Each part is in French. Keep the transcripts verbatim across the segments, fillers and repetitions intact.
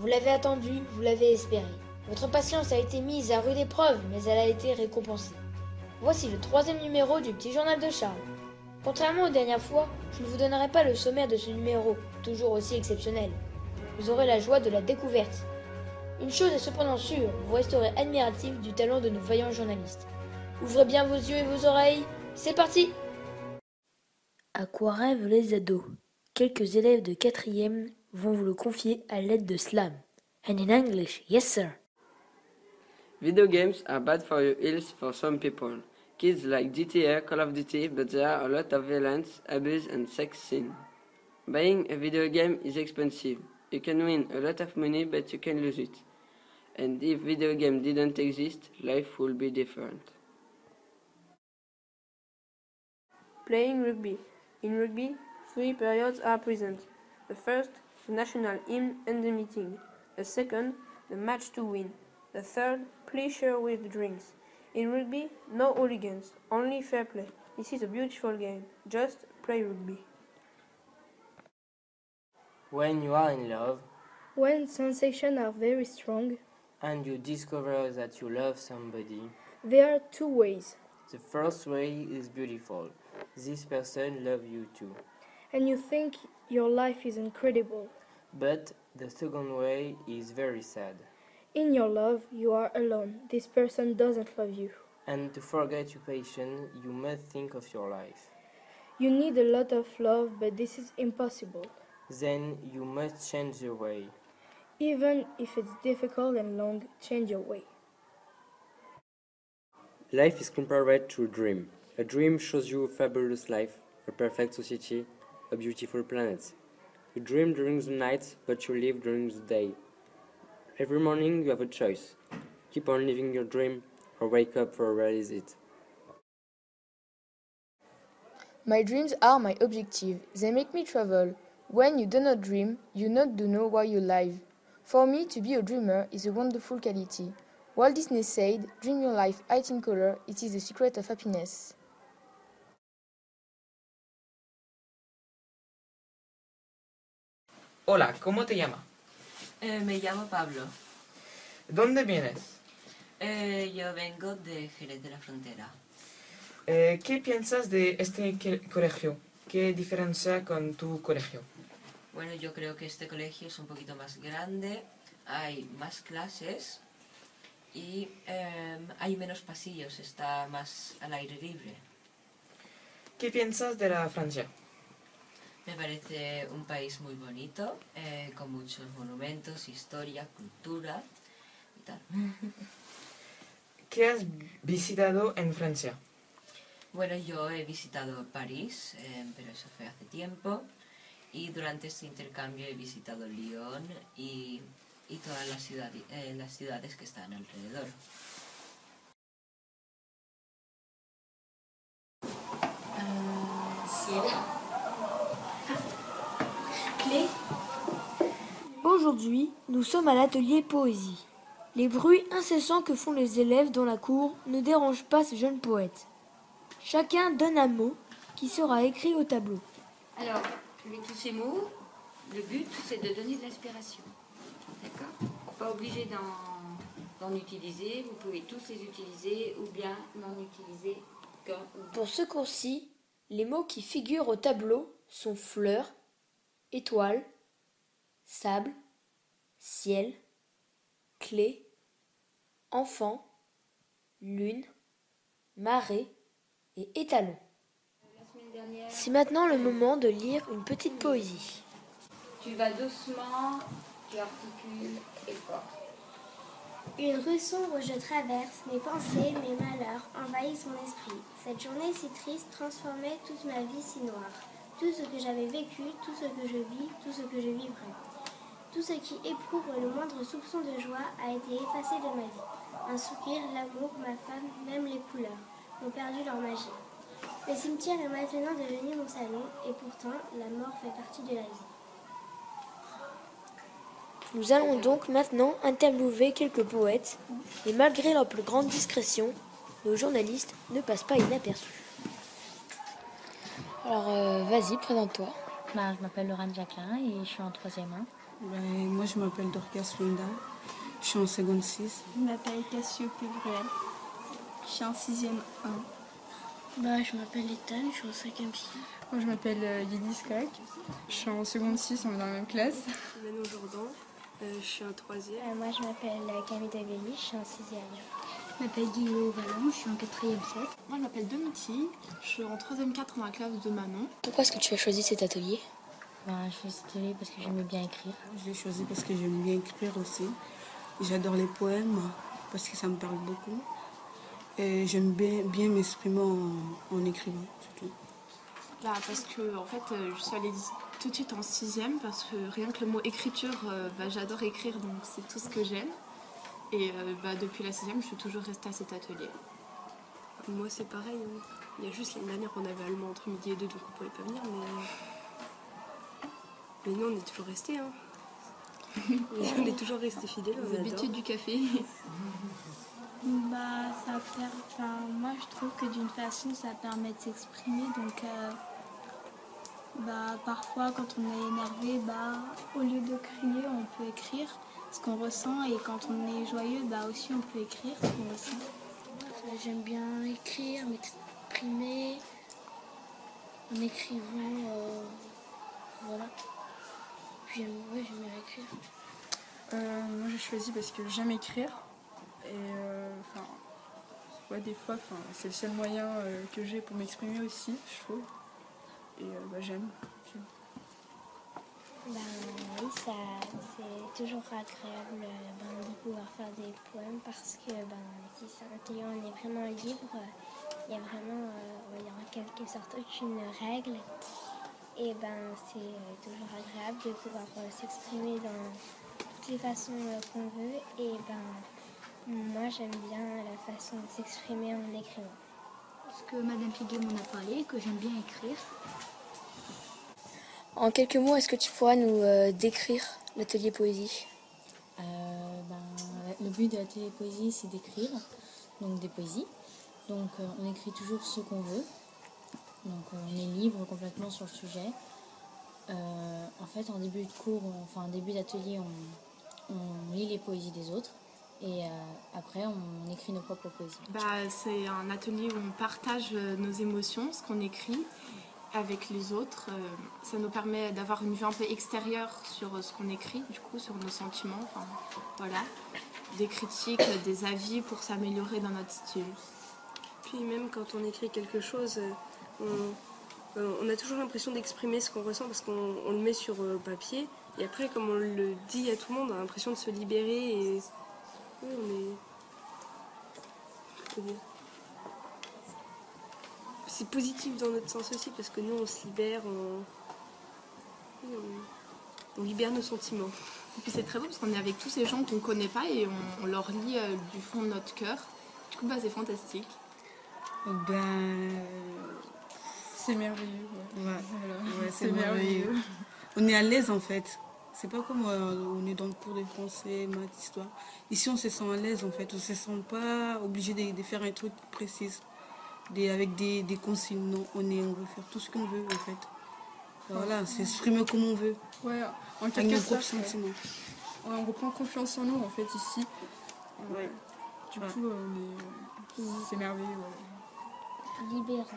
Vous l'avez attendu, vous l'avez espéré. Votre patience a été mise à rude épreuve, mais elle a été récompensée. Voici le troisième numéro du Petit Journal de Charles. Contrairement aux dernières fois, je ne vous donnerai pas le sommaire de ce numéro, toujours aussi exceptionnel. Vous aurez la joie de la découverte. Une chose est cependant sûre, vous resterez admiratif du talent de nos vaillants journalistes. Ouvrez bien vos yeux et vos oreilles, c'est parti! À quoi rêvent les ados? Quelques élèves de quatrième vont vous le confier à l'aide de Slam. And in English, yes sir. Video games are bad for your health for some people. Kids like G T A, Call of Duty, but there are a lot of violence, abuse and sex scenes. Buying a video game is expensive. You can win a lot of money, but you can lose it. And if video game didn't exist, life would be different. Playing rugby. In rugby, three periods are present. The first, the national hymn and the meeting. The second, the match to win. The third, pleasure with drinks. In rugby, no hooligans, only fair play. This is a beautiful game. Just play rugby. When you are in love, when sensations are very strong, and you discover that you love somebody, there are two ways. The first way is beautiful. This person loves you too. And you think your life is incredible. But the second way is very sad. In your love, you are alone. This person doesn't love you. And to forget your passion, you must think of your life. You need a lot of love, but this is impossible. Then you must change your way. Even if it's difficult and long, change your way. Life is compared to a dream. A dream shows you a fabulous life, a perfect society, a beautiful planet. You dream during the night, but you live during the day. Every morning you have a choice. Keep on living your dream, or wake up for realize it. My dreams are my objective. They make me travel. When you do not dream, you not do know why you live. For me, to be a dreamer is a wonderful quality. Walt Disney said, "Dream your life out in color, it is the secret of happiness." Hola, ¿cómo te llamas? Eh, me llamo Pablo. ¿Dónde vienes? Eh, yo vengo de Jerez de la Frontera. Eh, ¿Qué piensas de este colegio? ¿Qué diferencia con tu colegio? Bueno, yo creo que este colegio es un poquito más grande, hay más clases y eh, hay menos pasillos, está más al aire libre. ¿Qué piensas de la Francia? Me parece un país muy bonito, eh, con muchos monumentos, historia, cultura y tal. ¿Qué has visitado en Francia? Bueno, yo he visitado París, eh, pero eso fue hace tiempo. Y durante este intercambio he visitado Lyon y, y todas las, ciudad, eh, las ciudades que están alrededor. Euh, ciel. Clé. Aujourd'hui, nous sommes à l'atelier poésie. Les bruits incessants que font les élèves dans la cour ne dérangent pas ce jeune poète. Chacun donne un mot qui sera écrit au tableau. Alors, avec tous ces mots, le but, c'est de donner de l'inspiration. D'accord? Pas obligé d'en, d'en utiliser, vous pouvez tous les utiliser ou bien n'en utiliser qu'un. Pour ce cours-ci, les mots qui figurent au tableau sont fleurs, étoile, sable, ciel, clé, enfant, lune, marée et étalon. C'est maintenant le moment de lire une petite poésie. Tu vas doucement, tu articules et fort. Une rue sombre je traverse, mes pensées, mes malheurs envahissent mon esprit. Cette journée si triste transformait toute ma vie si noire. Tout ce que j'avais vécu, tout ce que je vis, tout ce que je vivrai. Tout ce qui éprouve le moindre soupçon de joie a été effacé de ma vie. Un soupir, l'amour, ma femme, même les couleurs ont perdu leur magie. Le cimetière est maintenant devenu mon salon et pourtant la mort fait partie de la vie. Nous allons donc maintenant interviewer quelques poètes et malgré leur plus grande discrétion, nos journalistes ne passent pas inaperçus. Alors euh, vas-y, présente-toi. Bah, je m'appelle Laurent Jacquelin et je suis en troisième un. Ben, moi, je m'appelle Dorcas Wenda. Je suis en seconde six. Je m'appelle Cassiope Bruel. Je suis en sixième un. Bah, je m'appelle Ethan, je suis en cinquième six. Moi, je m'appelle euh, Yélis Kak. Je suis en seconde six, on est dans la même classe. Manon Jourdan, euh, je suis en troisième. Euh, moi, je m'appelle Camille Davelli, je suis en sixième. Je m'appelle Guillaume Vallon, je suis en quatrième sept. Moi, je m'appelle Domiti, je suis en troisième quatre dans la classe de Manon. Pourquoi est-ce que tu as choisi cet atelier? Ben, je fais cet atelier parce que j'aimais bien écrire. Je l'ai choisi parce que j'aime bien écrire aussi. J'adore les poèmes parce que ça me parle beaucoup. Et j'aime bien, bien m'exprimer en, en écrivant, surtout. Bah, parce que en fait, je suis allée tout de suite en sixième parce que rien que le mot écriture, bah, j'adore écrire, donc c'est tout ce que j'aime. Et euh, bah, depuis la sixième, je suis toujours restée à cet atelier. Moi, c'est pareil. Hein. Il y a juste l'année dernière, on avait allemand entre midi et deux, donc on pouvait pas venir. Mais, mais nous, on est toujours restés. Hein. On est toujours restés fidèles. Vous habitués du café. Bah, ça per... enfin, moi, je trouve que d'une façon, ça permet de s'exprimer. Donc, euh, bah, parfois, quand on est énervé, bah, au lieu de crier, on peut écrire ce qu'on ressent. Et quand on est joyeux, bah, aussi, on peut écrire ce qu'on ressent. J'aime bien écrire, m'exprimer en écrivant. Euh, voilà. Puis, j'aime ouais, bien écrire. Euh, moi, j'ai choisi parce que j'aime écrire. Et euh, enfin, ouais, des fois, c'est le seul moyen euh, que j'ai pour m'exprimer aussi, je trouve. Et euh, bah, j'aime. Ben oui, ça, c'est toujours agréable ben, de pouvoir faire des poèmes parce que ben, si c'est un atelier, on est vraiment libre. Il y a vraiment, euh, il y a en quelque sorte aucune règle. Et ben, c'est euh, toujours agréable de pouvoir euh, s'exprimer dans toutes les façons euh, qu'on veut. Et ben, moi, j'aime bien la façon de s'exprimer en écrivant. Parce que Madame Piguet m'en a parlé, que j'aime bien écrire. En quelques mots, est-ce que tu pourras nous euh, décrire l'atelier poésie? euh, ben, Le but de l'atelier poésie, c'est d'écrire, donc des poésies. Donc euh, on écrit toujours ce qu'on veut. Donc euh, on est libre complètement sur le sujet. Euh, en fait, en début de cours, on, enfin en début d'atelier, on, on lit les poésies des autres. Et euh, après, on écrit nos propres poésies. Bah, c'est un atelier où on partage nos émotions, ce qu'on écrit, avec les autres. Euh, ça nous permet d'avoir une vue un peu extérieure sur ce qu'on écrit, du coup, sur nos sentiments. Enfin, voilà. Des critiques, des avis pour s'améliorer dans notre style. Puis même quand on écrit quelque chose, on, on a toujours l'impression d'exprimer ce qu'on ressent parce qu'on on le met sur papier. Et après, comme on le dit à tout le monde, on a l'impression de se libérer et... Oui, on est... C'est positif dans notre sens aussi parce que nous on se libère, on, oui, on... on libère nos sentiments. Et puis c'est très beau parce qu'on est avec tous ces gens qu'on ne connaît pas et on, on leur lit euh, du fond de notre cœur. Du coup bah, c'est fantastique. Ben... C'est merveilleux. Ouais, ouais, ouais c'est merveilleux. merveilleux. On est à l'aise en fait. C'est pas comme euh, on est dans le cours de français, maths, histoire. Ici, on se sent à l'aise en fait. On se sent pas obligé de, de faire un truc précis, des, avec des, des consignes. Non, on, est, on veut faire tout ce qu'on veut en fait. Voilà, c'est s'exprimer comme on veut. Ouais, en avec nos propres sentiments. Ouais, on reprend confiance en nous en fait ici. Ouais. Du ouais. coup, on est... c'est merveilleux. Ouais. Libérant.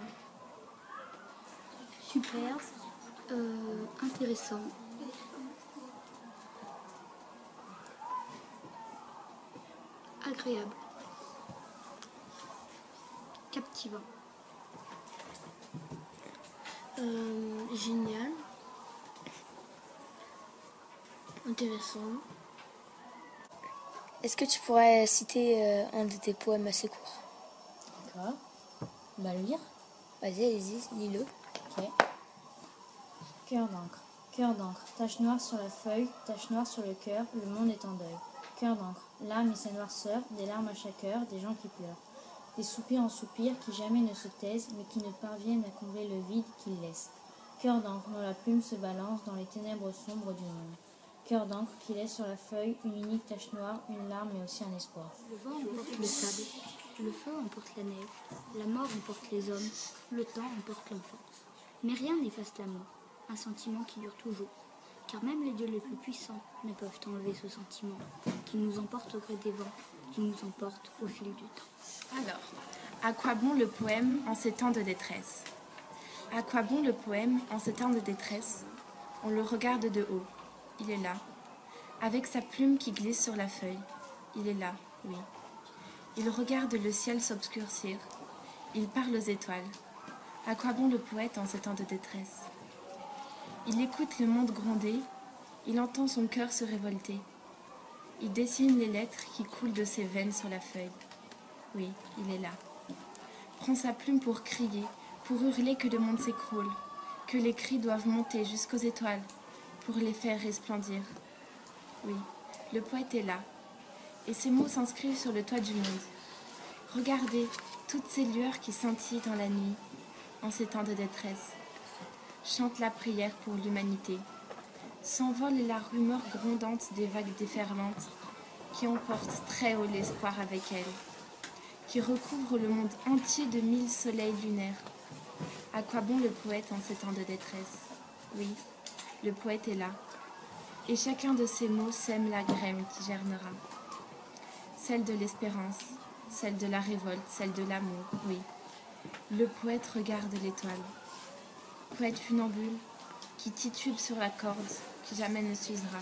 Super. Euh, intéressant. Agréable. Captivant. Euh, génial. Intéressant. Est-ce que tu pourrais citer euh, un de tes poèmes assez courts? D'accord. Bah le lire. Vas-y, allez-y, lis-le. Ok. Cœur d'encre. Cœur d'encre. Tache noire sur la feuille, tache noire sur le cœur, le monde est en deuil. Cœur d'encre. L'âme et sa noirceur, des larmes à chaque heure, des gens qui pleurent. Des soupirs en soupirs qui jamais ne se taisent, mais qui ne parviennent à combler le vide qu'ils laissent. Cœur d'encre dont la plume se balance dans les ténèbres sombres du monde. Cœur d'encre qui laisse sur la feuille une unique tache noire, une larme et aussi un espoir. Le vent emporte le sable, le feu emporte la neige, la mort emporte les hommes, le temps emporte l'enfance. Mais rien n'efface l'amour, un sentiment qui dure toujours. car même les dieux les plus puissants ne peuvent enlever ce sentiment qui nous emporte au gré des vents, qui nous emporte au fil du temps. Alors, à quoi bon le poème en ces temps de détresse? À quoi bon le poème en ces temps de détresse? On le regarde de haut, il est là, avec sa plume qui glisse sur la feuille, il est là, oui. Il regarde le ciel s'obscurcir, il parle aux étoiles. À quoi bon le poète en ces temps de détresse? Il écoute le monde gronder, il entend son cœur se révolter. Il dessine les lettres qui coulent de ses veines sur la feuille. Oui, il est là. Prend sa plume pour crier, pour hurler que le monde s'écroule, que les cris doivent monter jusqu'aux étoiles pour les faire resplendir. Oui, le poète est là, et ses mots s'inscrivent sur le toit du monde. Regardez toutes ces lueurs qui scintillent dans la nuit, en ces temps de détresse. Chante la prière pour l'humanité. S'envole la rumeur grondante des vagues déferlantes qui emportent très haut l'espoir avec elles, qui recouvre le monde entier de mille soleils lunaires. À quoi bon le poète en ces temps de détresse? Oui, le poète est là, et chacun de ses mots sème la graine qui germera. Celle de l'espérance, celle de la révolte, celle de l'amour, oui. Le poète regarde l'étoile. Poète funambule, qui titube sur la corde, qui jamais ne s'usera.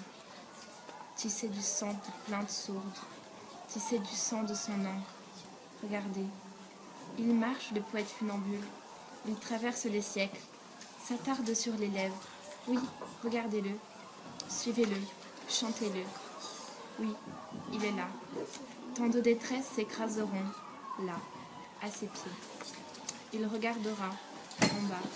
Tisser du sang de plaintes sourdes, tisser du sang de son encre. Regardez, il marche, le poète funambule, il traverse les siècles, s'attarde sur les lèvres. Oui, regardez-le, suivez-le, chantez-le. Oui, il est là. Tant de détresse s'écraseront, là, à ses pieds. Il regardera, en bas.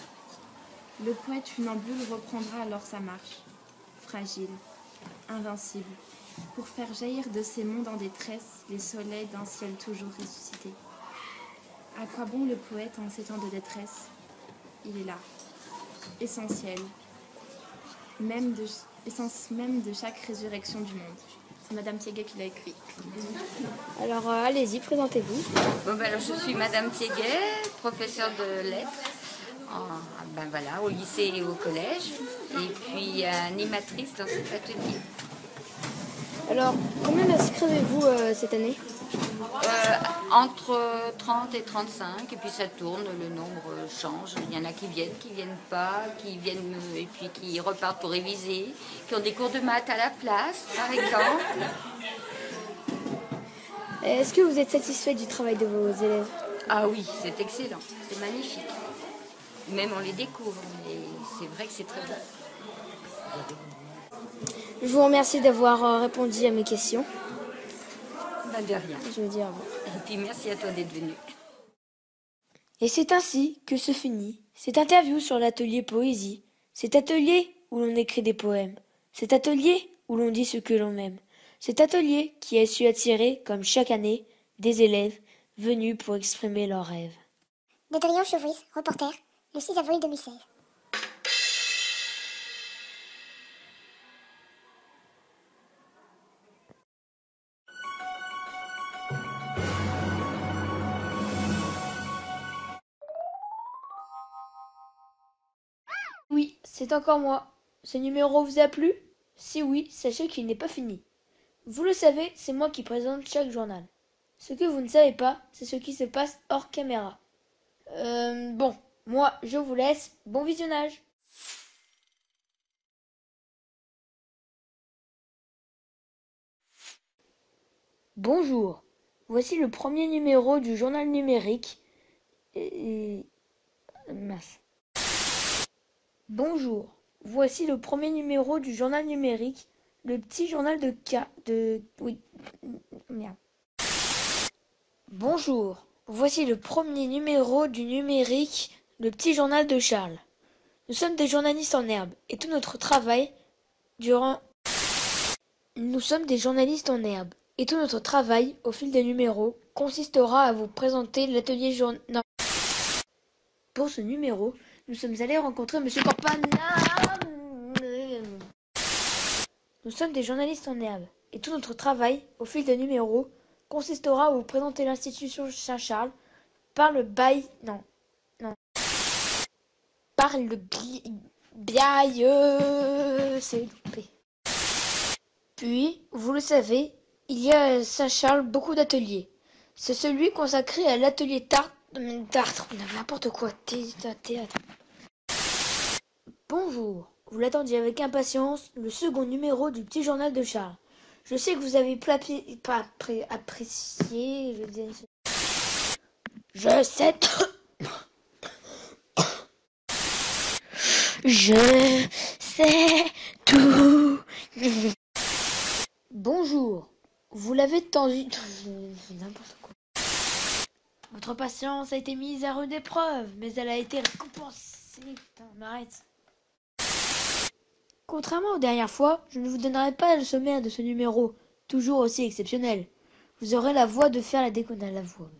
Le poète funambule reprendra alors sa marche, fragile, invincible, pour faire jaillir de ces mondes en détresse les soleils d'un ciel toujours ressuscité. À quoi bon le poète en ces temps de détresse? Il est là, essentiel, même de, essence même de chaque résurrection du monde. C'est Madame Thiéguet qui l'a écrit. Alors euh, allez-y, présentez-vous. Bon, ben, alors, je suis Madame Thiéguet, professeure de lettres. En, ben voilà, au lycée et au collège, et puis animatrice dans cet atelier. Alors, combien d'inscrivez-vous euh, cette année? euh, Entre trente et trente-cinq, et puis ça tourne, le nombre change. Il y en a qui viennent, qui viennent pas, qui viennent et puis qui repartent pour réviser, qui ont des cours de maths à la place, par exemple. Est-ce que vous êtes satisfait du travail de vos élèves? Ah oui, c'est excellent, c'est magnifique. Même on les découvre, mais c'est vrai que c'est très beau. Je vous remercie d'avoir euh, répondu à mes questions. Ben de rien. Je veux dire bon. Et puis merci à toi d'être venu. Et c'est ainsi que se finit cette interview sur l'atelier poésie. Cet atelier où l'on écrit des poèmes. Cet atelier où l'on dit ce que l'on aime. Cet atelier qui a su attirer, comme chaque année, des élèves venus pour exprimer leurs rêves. Dédrian Chevris, reporter, le six avril deux mille seize. Oui, c'est encore moi. Ce numéro vous a plu? Si oui, sachez qu'il n'est pas fini. Vous le savez, c'est moi qui présente chaque journal. Ce que vous ne savez pas, c'est ce qui se passe hors caméra. Euh, bon, moi, je vous laisse. Bon visionnage. Bonjour. Voici le premier numéro du journal numérique. Et... Mince. Bonjour. Voici le premier numéro du journal numérique, le petit journal de K... de... Oui. Merde. Bonjour. Voici le premier numéro du numérique, le petit journal de Charles. Nous sommes des journalistes en herbe, et tout notre travail durant... Nous sommes des journalistes en herbe, et tout notre travail, au fil des numéros, consistera à vous présenter l'atelier journal... Pour ce numéro, nous sommes allés rencontrer Monsieur Campana. Nous sommes des journalistes en herbe, et tout notre travail, au fil des numéros, consistera à vous présenter l'institution Saint-Charles par le bail... Non. Non. Par le... Biailleux, c'est loupé. Puis, vous le savez, il y a à Saint-Charles beaucoup d'ateliers. C'est celui consacré à l'atelier Tartre, Tartre, n'importe quoi, théâtre. Bonjour, vous l'attendiez avec impatience, le second numéro du petit journal de Charles. Je sais que vous avez plapi... pas pré... apprécié, je dis... Je sais... Je sais tout. Bonjour, vous l'avez tendu... N'importe quoi. Votre patience a été mise à rude épreuve, mais elle a été récompensée. Putain, m'arrête. Contrairement aux dernières fois, je ne vous donnerai pas le sommaire de ce numéro, toujours aussi exceptionnel. Vous aurez la voix de faire la déconne à la voix.